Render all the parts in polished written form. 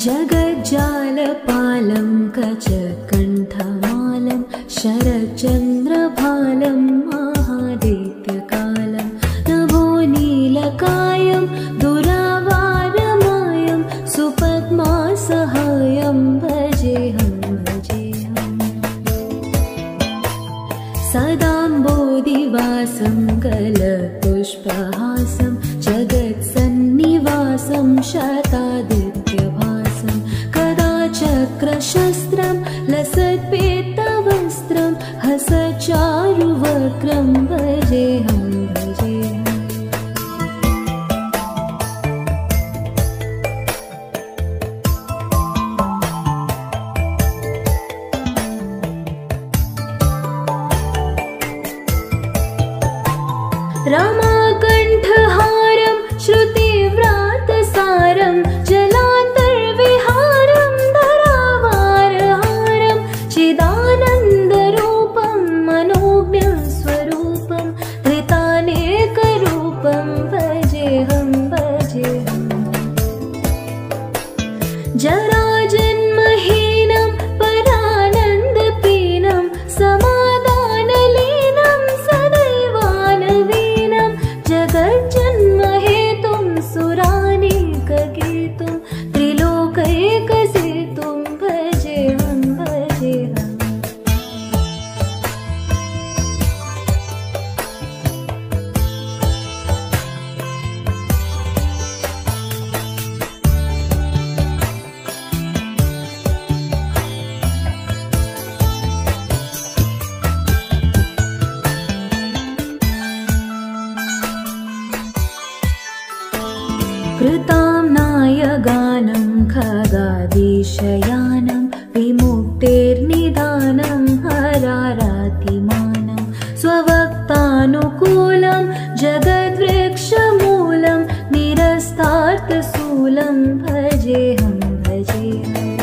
जगज्जालपालं कचकण्ठमालं शरच्चन्द्रभालं महादित्यकालं नभोनीलकायं दुरावारमायं सुपद्मासहायं भजेऽहं भजेऽहम् सदाम्बोधिवासं कलपुष्पहासं जगत्सन्निवासं शतादित्यभासं कदा चक्रशस्त्रं लसत्पीतवस्त्रं हसच्चारुवक्त्रं भजेऽहं भजेऽहम् रमाकण्ठहारं श्रुतिव्रातसारं जलान्तर्विहारं धरावारहारं चिदानन्दरूपं मनोज्ञस्वरूपं धृतानेकरूपं भजेऽहं भजेऽहम् जराजन्महीनं परानन्दपीनं समादानलीनं सदैवानवीनं जगज्जन्महेतुं सुरानीकगीतुं त्रिलोकैकसेतुं भजेऽहं भजेऽहम् कृताम्नाय गानं खगादीशयानं विमुक्तेर्निदानं हरारातिमानं स्ववक्तानुकूलं जगद्वृक्षमूलं निरस्तार्थशूलं भजेऽहं भजेऽहम्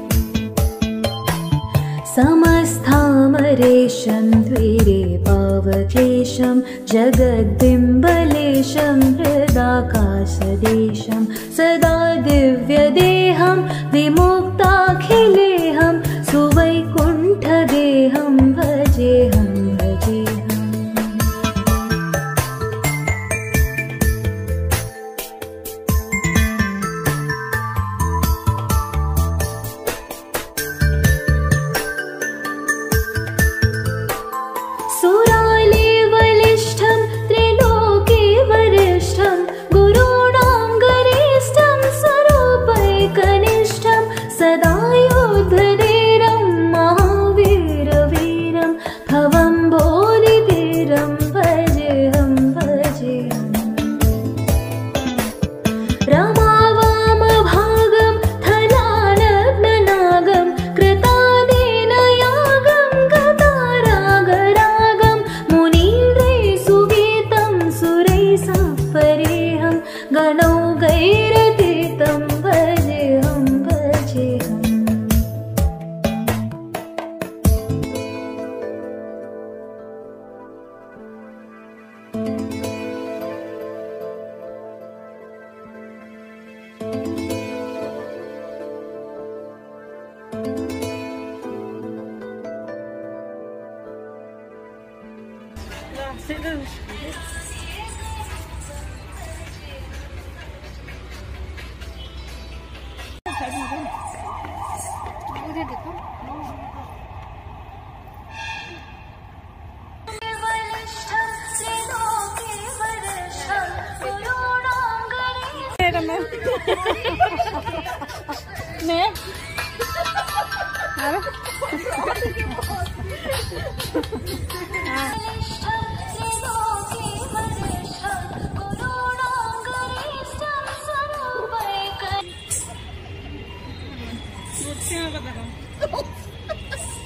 समस्थामरेशं द्विरेपावकेशं जगद्बिम्बलेशं हृदाकाशदेशं सदा दिव्यदेहं विमुक्ताखिलेहं सुवैकुण्ठगेहं भजेऽहं भजेऽहम् सुरालेवलिष्ठं त्रिलोके वरिष्ठं गुरूणां गरिष्ठं स्वरूपैकनिष्ठं सदा योद्धधीरं महावीरवीरं भवं बोधिधीरं भजेऽहं भजेऽहम् रमावामभागं थलानग्ननागं कृतादीनयागं गतारागरागं मुनीन्द्रैः सुगीतं सुरैः सपरेहं गणौघैरतीतं भजेऽहं भजेऽहम्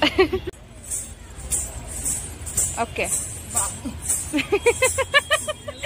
ओके